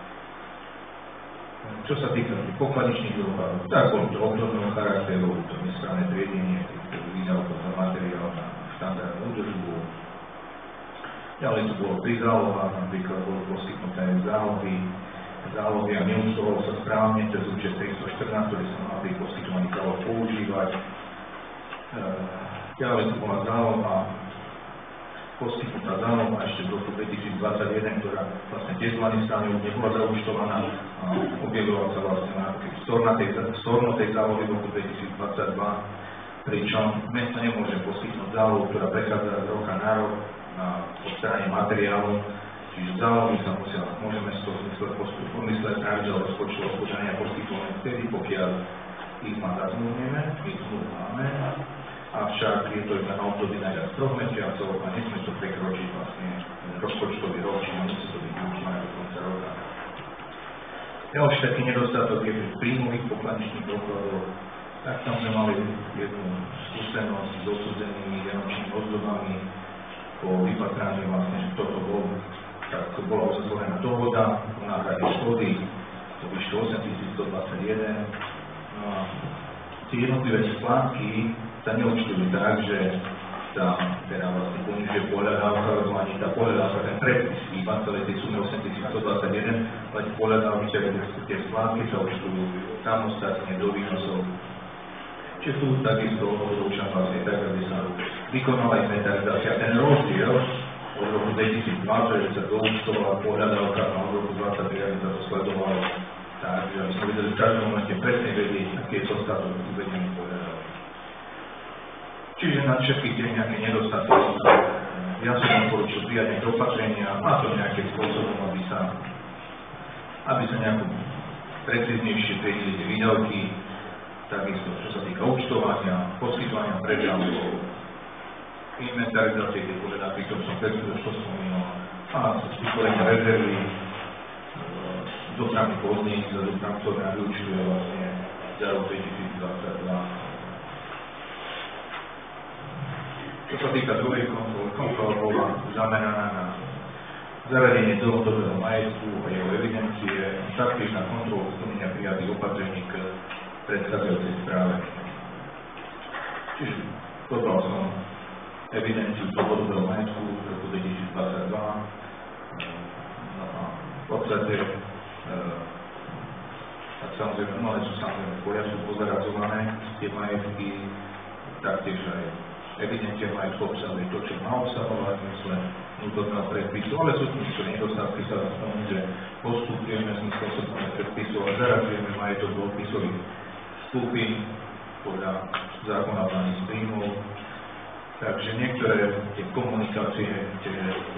Čo sa týka pokladničných dokladov, tak bolo to obdobného charakteru, to nesprávne triedenie výdavkov za materiál na štandardnú údržbu. Ďalej to bolo pri zálohách, napríklad bolo poskytnuté zálohy a neúčtovalo sa správne cez účet 314, ktorý sa mal pri poskytovaní záloh používať. Ďalej to bola záloha, poskytnutá záloha ešte v roku 2021, ktorá vlastne tiež nebola zaúčtovaná a objavila sa vlastne na storno tej zálohy v roku 2022, pričom mesto nemôže poskytnúť zálohu, ktorá prechádza z roka na rok na odstránenie materiálov, čiže zálohy sa môže mesto v zmysle pravidel rozpočtu hospodárenia poskytovať vtedy, pokiaľ ich má zazmluvnené, my zmluv máme, avšak je to iba na období najviac 3 mesiacov a nesme to prekročiť vlastne rozpočtový rok, čiže musí to byť vyučené do konca roka. Ďalší taký nedostatok je pri príjmových pokladničných dokladoch, tak tam sme mali jednu skúsenosť s odsúdenými vianočnými ozdobami po vypatraní vlastne, že toto bol, tak bola uzatvorená dohoda o náhrade škody, to vyšlo 8121. No a tie jednotlivé splátky sa neúčtujú tak, že sa teda vlastne ponižuje pohľadávka, lebo ani tá pohľadávka, ten predpis iba celej tej sumy 8121, ale pohľadávky, tie splátky sa účtujú samostatne do výnosov. Čiže sú takisto odporúčam vlastne tak, aby sa vykonala inventarizácia. Ten rozdiel od roku 2020, že sa doúčtovala pohľadávka a od roku 2023 sa to sledovalo tak, že aby sme vedeli v každom momente presne vedieť, aký je dostatok uvedených pohľadávky. Čiže na všetkých tých nejaké nedostatky ja som odporúčil prijať nejaké opatrenia a to nejakým spôsobom, aby sa nejako precíznejšie predili tie výdavky, takisto čo sa týka účtovania, poskytovania prehľadov, inventarizácie tej pohľadávky, ktorú som pred chvíľou spomínal, a vytvorenie rezervy, dopravný podnik za dopravu, ktorá vyúčtuje vlastne za rok 2022. Čo sa týka druhej kontroly, kontrola bola zameraná na zaradenie dlhodobého majetku a jeho evidencie, taktiež na kontrolu splnenia prijatých opatrení k predchádzajúcej správe. Čiže dodal som evidenciu dlhodobého majetku v roku 2022. No a v podstate tak samozrejme, ale sú samozrejme v poriadku pozarazované tie majetky, taktiež aj evidencia majetku obsahuje to, čo má obsahovať v zmysle vnútorného predpisu, ale sú tu niektoré nedostatky sa v tom, že postupujeme v zmysle osobného predpisu a zarazujeme majetok do odpisových skupín podľa zákona o daní z príjmov. Takže niektoré tie komunikácie, tie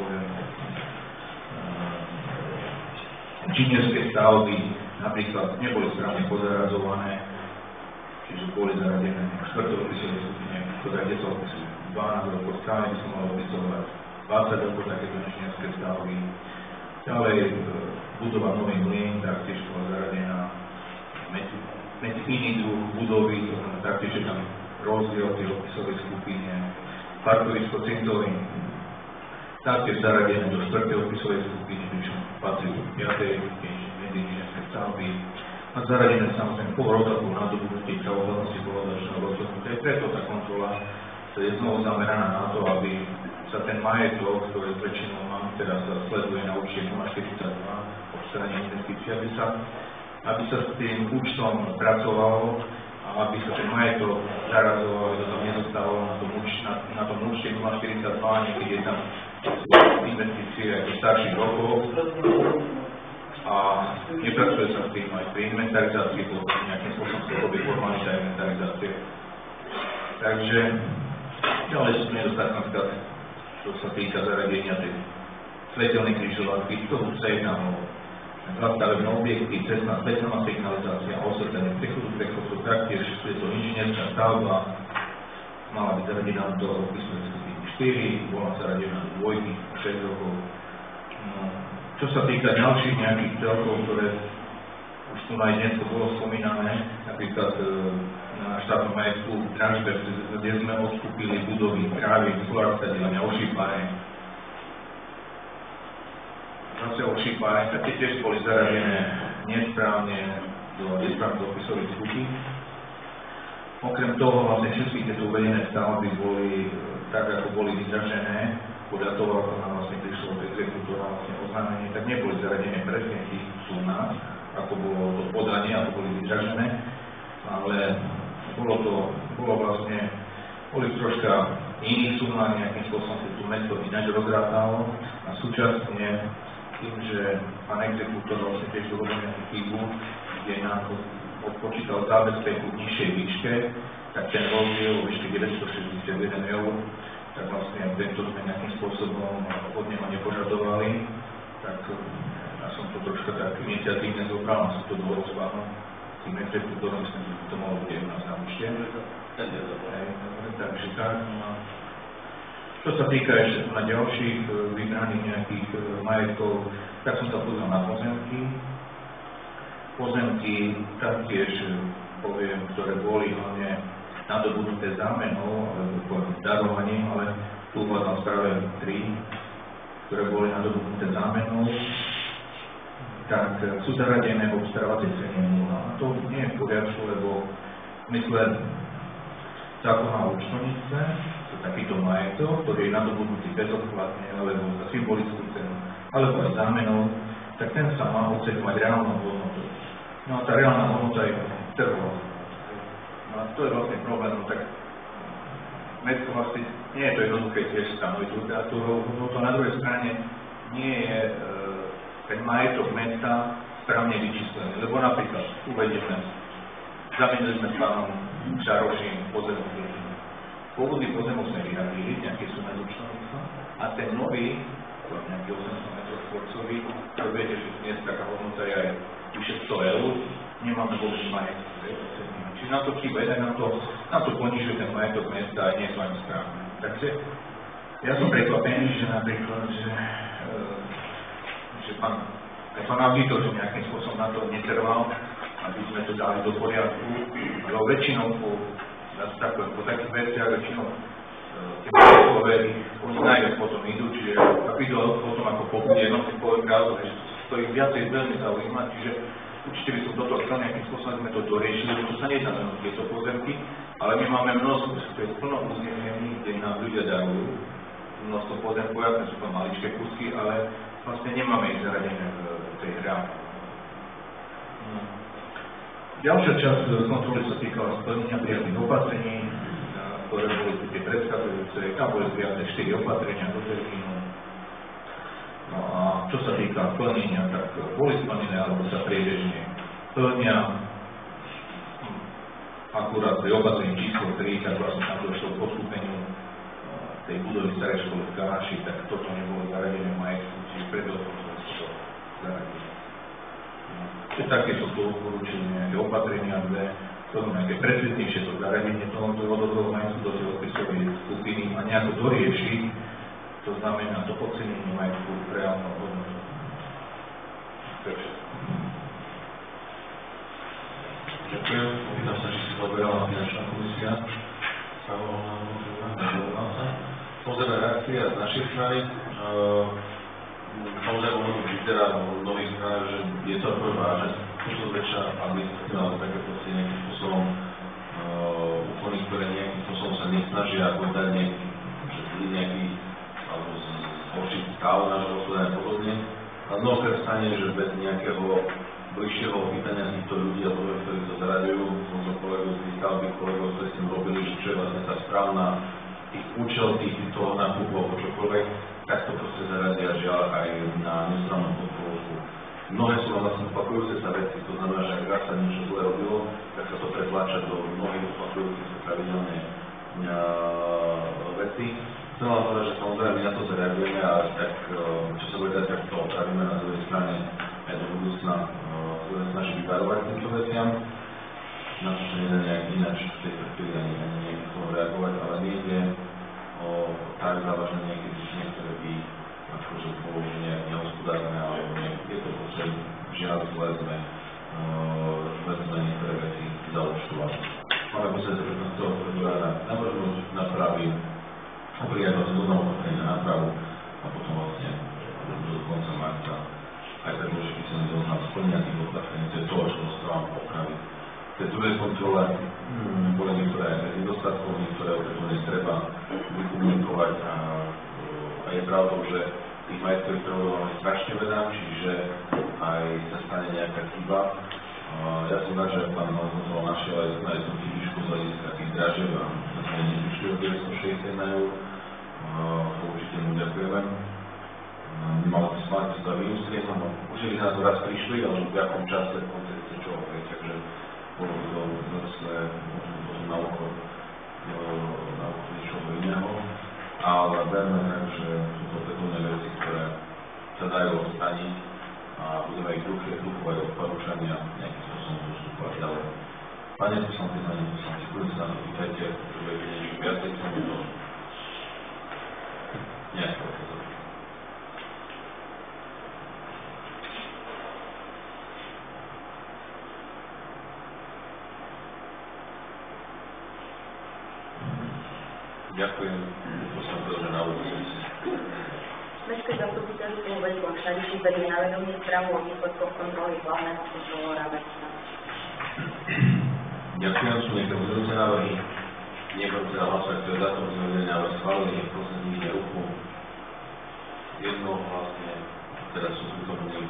inžinierské stavby napríklad neboli správne pozarazované, čiže boli zaradené v štvrtej odpisovej skupine, ktorá kde sa odpisujú 12 rokov, stále by sa malo odpisovať 20 rokov takéto inžinierské stavby. Ďalej budova Nový Mlyn, taktiež bola zaradená medzi iný druh budovy, to znamená taktiež je tam rozdiel v tej odpisovej skupine. Parkovisko Cintorín, taktiež zaradené do štvrtej odpisovej skupiny, pričom patrí do 5. medziinžinierské stavby. A zaradené samozrejme pol roka po nadobudnutí pravoplatnosti pohľadačného rozhodnutia. Preto tá kontrola je znovu zameraná na to, aby sa ten majetok, ktorý väčšinou mám, teda sa sleduje na účte 042 po strane investícií, aby sa s tým účtom pracovalo a aby sa ten majetok zarazoval, aby to tam nezostávalo na tom účte 042, niekedy je tam investície aj do starších rokov a nepracuje sa s tým aj pri inventarizácii, bo nejakým spôsobom sa robí formálna inventarizácia. Takže ďalej sú nedostatky napríklad, čo sa týka zaradenia tej svetelnej križovatky, ktorú sa jedná o zastavené objekty, cestná svetelná signalizácia a osvetlenie prechodu, taktiež je to inžinierská stavba, mala byť zaradená do odpisovej skupiny 4, bola zaradená do 2, 6 rokov. No, čo sa týka ďalších nejakých celkov, ktoré už tu aj dnes to bolo spomínané, napríklad na štátnom majetku Transfer, kde sme odkúpili budovy Krávy, Solárska dielňa, Ošípané. Zase Ošípané, tak tie tiež boli zaradené nesprávne do odpisových skupín. Okrem toho vlastne všetky tieto uvedené stavby boli tak, ako boli vydražené, podľa toho, ako nám vlastne prišlo od exekútora vlastne oznámenie, tak neboli zaradené presne tých sumách, ako bolo to podanie, ako boli vydražené, ale boli troška iných sumách, nejakým spôsobom sa tu mesto ináč rozrátalo a súčasne tým, že pán exekútor vlastne tiež urobil nejakú chybu, kde nám odpočítal zábezpeku v nižšej výške, tak ten rozdiel o výške 961 eur, tak vlastne tento sme nejakým spôsobom od neho nepožadovali, tak ja som to troška tak iniciatívne zobral, som to dvoru s pánom, tým exekútorom, myslím, že to mohlo byť u nás na účte. Takže tak, čo sa týka ešte na ďalších vybraných nejakých majetkov, tak som sa pozrel na pozemky. Pozemky taktiež poviem, ktoré boli hlavne nadobudnuté zámenou, alebo darovaním, ale tu uvádzam správe 3, ktoré boli nadobudnuté zámenou, tak sú zaradené v obstarávacej cene 0. A to nie je v poriadku, lebo v mysle zákona o účtovníctve, takýto majetok, ktorý je nadobudnutý bezodkladne, alebo za symbolickú cenu, alebo aj zámenou, tak ten sa má oceňovať reálnou hodnotou. No a tá reálna hodnota je trhová. No a to je vlastne problém, no tak Mäcko vlastne nie je to jednoduché tiež stanoviť tú hodnotu, a na druhej strane nie je ten majetok Mäcka správne vyčíslený, lebo napríklad uvedieme, zamienili sme s pánom Šaroším pozemok. Pôvodný pozemok sme vyradili, nejaké sume z účtovníctva, a ten nový, nejaký 800 metrov štvorcový, to viete, že dnes taká hodnota je aj vyše 100 eur, nemáme vôbec majetok. Čiže nám to chýba, nám to ponižuje ten majetok mesta a nie je to ani správne. Takže ja som prekvapený, že napríklad, že pán auditor, že nejakým spôsobom na to netrval, aby sme to dali do poriadku, lebo väčšinou po takých veciach väčšinou tie majetkové, oni najviac potom idú, čiže ak idú potom ako pokud jednotný poviem pravdu, že to ich viacej veľmi zaujíma, čiže určite by som toto chcel nejakým spôsobom, sme to doriešili, lebo to sa nedá len tieto pozemky, ale my máme množstvo, to je plno uzemnení, kde nám ľudia dajú množstvo pozemkov, jasne sú to maličké kusky, ale vlastne nemáme ich zaradené v tej hre. Ďalšia časť kontroly sa týkala splnenia prijatých opatrení, ktoré boli tie predchádzajúce, tam boli prijaté 4 opatrenia do termínu. No a čo sa týka plnenia, tak boli splnené alebo sa priebežne plnia. Akurát pri opatrení číslo 3, tak vlastne tam došlo k postúpeniu tej budovy starej školy v Kalaši, tak toto nebolo zaradené v majetku, čiže preto som to zaradil. Čiže také sú to odporúčili nejaké opatrenia, kde to nejaké presvednejšie to zaradenie tohoto odobrovo majetku do tej odpisovej skupiny a nejako doriešiť, to znamená to podcenenie majetku reálnou hodnotou. To je všetko. Ďakujem. Opýtam sa, či si to oberala finančná komisia. Samozrejme reakcia z našej strany. Samozrejme, ono to vyzerá v nových stranách, že je to prvá, že to zväčša administratíva, alebo také proste nejakým spôsobom úkony, ktoré nejakým spôsobom sa nesnažia povedať nejaký alebo zhoršiť stav nášho hospodára a podobne. A mnohokrát stane, že bez nejakého bližšieho opýtania týchto ľudí, alebo ktorí to zaraďujú, možno kolegov z výstavby, kolegov, ktorí s tým robili, že čo je vlastne tá správna účel týchto nákupov alebo čokoľvek, tak to proste zaradia žiaľ aj na nestrannú podporu. Mnohé sú vlastne opakujúce sa veci, to znamená, že ak raz sa niečo zle robilo, tak sa to pretláča do mnohých opakujúcich sa pravidelne veci. Chcem vám povedať, že samozrejme my na to zareagujeme a tak, čo sa bude dať, tak to opravíme na druhej strane aj do budúcna budeme snažiť vyvarovať týmto veciam. Na to sa nedá nejak ináč v tejto chvíli ani nejakým reagovať, ale nejde o tak závažné nejaké zistenie, ktoré by akože bolo nejak nehospodárne, alebo je to proste žiaľ zle sme niektoré veci zaúčtovali. Máme posledne 15. februára navrhnúť napravy a prijať vlastne zoznam opatrení na nápravu a potom vlastne do konca marca aj predložiť písaný zoznam splnenia tých opatrení, to je to, čo dostávam opravy. V tej druhej kontrole boli niektoré nedostatkov, niektoré opätovne treba vykomunikovať a je pravdou, že tých majetkových prevodov máme strašne veľa, čiže aj sa stane nejaká chyba. Ja som rád, že pán kontrol našiel aj tú chybičku z hľadiska tých dražieb a sme neprišli o 960 na eur. To určite mu ďakujeme. Nemalo by sa to za vyústrieť, no určite na to raz prišli, ale v jakom čase v kontexte čo opäť, takže bolo by to zase potom na oko niečoho iného. Ale verme tak, že sú to opätovné veci, ktoré sa dajú odstaniť a budeme ich duchovať odporúčania nejakým spôsobom postupovať ďalej. Pane poslanci, pani poslanci, kľudne sa na to pýtajte, potrebujete niečo viacej k tomuto. Nejaké otázky. Ďakujem, to som chcel, že na úvod. Mestské zastupiteľstvo uvedlo Šariši vedie na vedomie správu o výsledkoch kontroly hlavného kontrolóra mesta. Ďakujem, sú nejaké pozorujúce návrhy. nebudem teda hlasovať, ktoré dátum sme vedeli návrh schválili, prosím, zdvihne ruku. Jednohlasne, teraz sú prítomní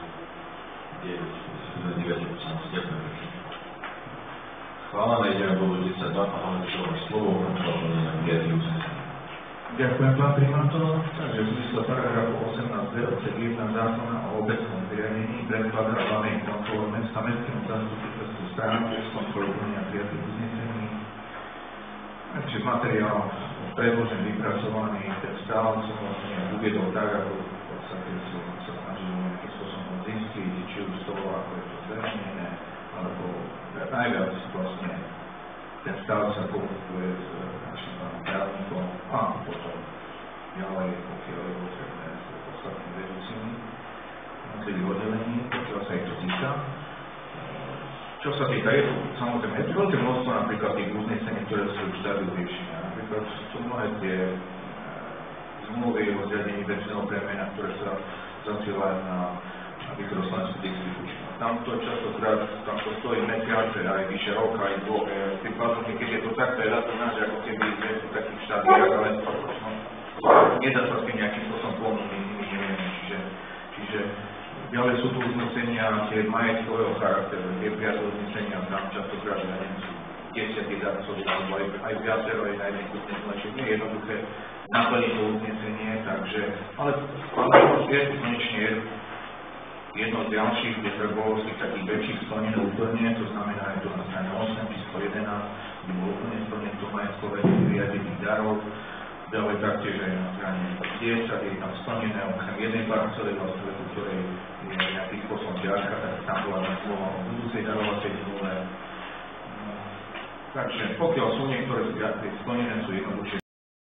9 poslanci. Ďakujem pekne. Schválené, ideme bodu 10.2, pán Havlíčov, máš slovo, kontrola plnenia prijatý uznesenia. Ďakujem, pán primátor. Takže v zmysle paragrafu 18b odsek 1 zákona o obecnom zriadení predkladá hlavnej kontrole mesta mestskému zastupiteľstvu strán z kontroly plnenia prijatých uznesení. Takže materiál predložený, vypracovaný, ten stále som vlastne uviedol tak, ako v podstate som sa snažil nejakým spôsobom zistiť, či už z toho, ako je to zverejnené, alebo najviac vlastne ten stav sa komunikuje s našim pánom právnikom a potom ďalej, pokiaľ je potrebné s ostatnými vedúcimi jednotlivých oddelení, pokiaľ sa ich to týka. Čo sa týka, je to samozrejme veľké množstvo napríklad tých uznesení, ktoré sú už dajú riešenia. Napríklad sú mnohé tie zmluvy o zriadení vecného bremena, ktoré sa zasielajú na vnútroslovenskú distribúciu. Tamto častokrát, tam to stojí mesiace, aj vyše roka, aj dvoch. Tým pádom, keď je to takto, je to náš, ako keby sme v takých štádiách, ale nedá sa s tým nejakým spôsobom pomôcť, my nevieme. Čiže ďalej sú tu uznesenia tie majetkového charakteru, tie prijaté uznesenia, tam častokrát, ja neviem, sú desiatky darcov, alebo aj viacero, aj na jedných uzneseniach, čiže nie je jednoduché naplniť to uznesenie, takže, ale je to konečne jedno z ďalších, kde to bolo z tých takých väčších splnené úplne, to znamená, je to na strane 8, číslo 11, kde bolo úplne splnené to majetkové riadených darov, ďalej taktiež aj na strane 10, je tam splnené okrem jednej parcely, vlastne vetu, ktorej je nejakým spôsobom ďalšia, tak tam bola zmluva o budúcej darovacej zmluve. Takže pokiaľ sú niektoré splnené, sú jednoduchšie